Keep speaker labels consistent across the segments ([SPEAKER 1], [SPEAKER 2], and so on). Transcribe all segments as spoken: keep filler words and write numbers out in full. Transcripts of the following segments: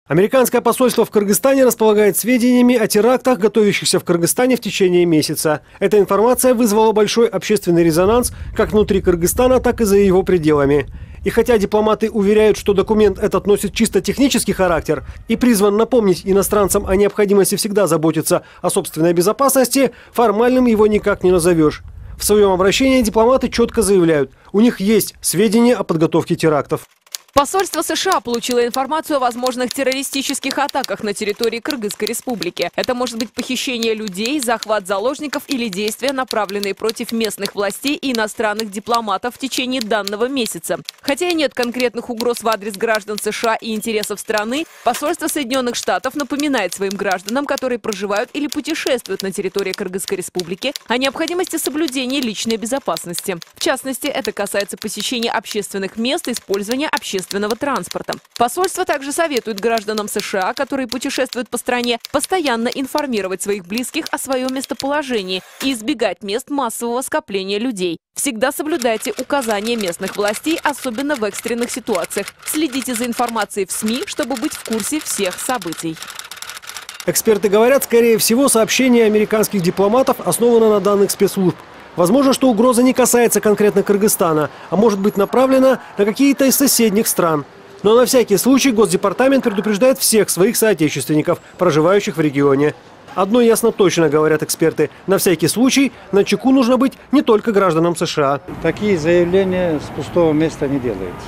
[SPEAKER 1] Американское посольство в Кыргызстане располагает сведениями о терактах, готовящихся в Кыргызстане в течение месяца. Эта информация вызвала большой общественный резонанс как внутри Кыргызстана, так и за его пределами. И хотя дипломаты уверяют, что документ этот носит чисто технический характер и призван напомнить иностранцам о необходимости всегда заботиться о собственной безопасности, формальным его никак не назовешь. В своем обращении дипломаты четко заявляют, у них есть сведения о подготовке терактов.
[SPEAKER 2] Посольство США получило информацию о возможных террористических атаках на территории Кыргызской республики. Это может быть похищение людей, захват заложников или действия, направленные против местных властей и иностранных дипломатов в течение данного месяца. Хотя и нет конкретных угроз в адрес граждан США и интересов страны, посольство Соединенных Штатов напоминает своим гражданам, которые проживают или путешествуют на территории Кыргызской республики, о необходимости соблюдения личной безопасности. В частности, это касается посещения общественных мест и использования общественных транспорта. Посольство также советует гражданам США, которые путешествуют по стране, постоянно информировать своих близких о своем местоположении и избегать мест массового скопления людей. Всегда соблюдайте указания местных властей, особенно в экстренных ситуациях. Следите за информацией в СМИ, чтобы быть в курсе всех событий.
[SPEAKER 1] Эксперты говорят, скорее всего, сообщение американских дипломатов основано на данных спецслужб. Возможно, что угроза не касается конкретно Кыргызстана, а может быть направлена на какие-то из соседних стран. Но на всякий случай Госдепартамент предупреждает всех своих соотечественников, проживающих в регионе. Одно ясно точно, говорят эксперты, на всякий случай начеку нужно быть не только гражданам США.
[SPEAKER 3] Такие заявления с пустого места не делаются.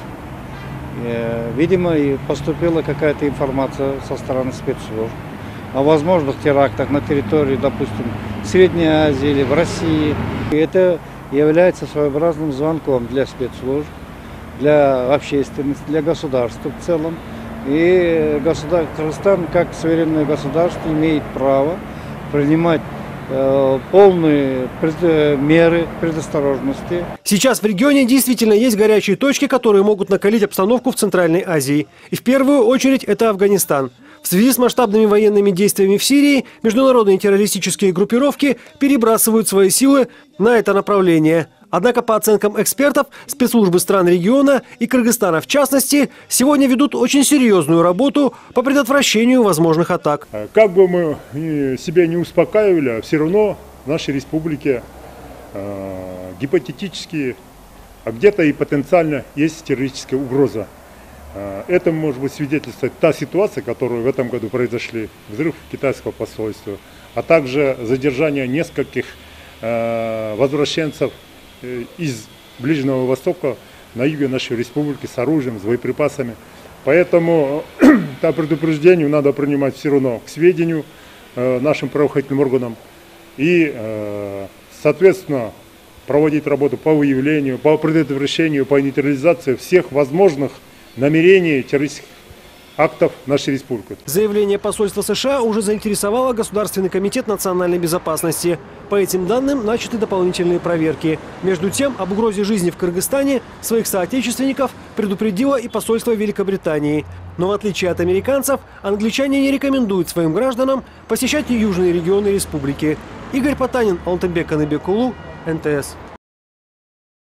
[SPEAKER 3] Видимо, и поступила какая-то информация со стороны спецслужб о возможных терактах на территории, допустим, Средней Азии или в России. И это является своеобразным звонком для спецслужб, для общественности, для государства в целом. И государ... Кыргызстан, как суверенное государство, имеет право принимать э, полные пред... меры предосторожности.
[SPEAKER 1] Сейчас в регионе действительно есть горячие точки, которые могут накалить обстановку в Центральной Азии. И в первую очередь это Афганистан. В связи с масштабными военными действиями в Сирии международные террористические группировки перебрасывают свои силы на это направление. Однако, по оценкам экспертов, спецслужбы стран региона и Кыргызстана в частности, сегодня ведут очень серьезную работу по предотвращению возможных атак.
[SPEAKER 4] Как бы мы себя не успокаивали, все равно в нашей республике э, гипотетически, а где-то и потенциально есть террористическая угроза. Это может быть свидетельствовать та ситуация, которая в этом году произошли, взрыв китайского посольства, а также задержание нескольких э, возвращенцев из Ближнего Востока на юге нашей республики с оружием, с боеприпасами. Поэтому это предупреждение надо принимать все равно к сведению э, нашим правоохранительным органам и, э, соответственно, проводить работу по выявлению, по предотвращению, по нейтрализации всех возможных намерений террористических актов нашей республики.
[SPEAKER 1] Заявление посольства США уже заинтересовало Государственный комитет национальной безопасности. По этим данным начаты дополнительные проверки. Между тем, об угрозе жизни в Кыргызстане своих соотечественников предупредило и посольство Великобритании. Но в отличие от американцев, англичане не рекомендуют своим гражданам посещать южные регионы республики. Игорь Потанин, Алтынбек Каныбекулу, эн тэ эс.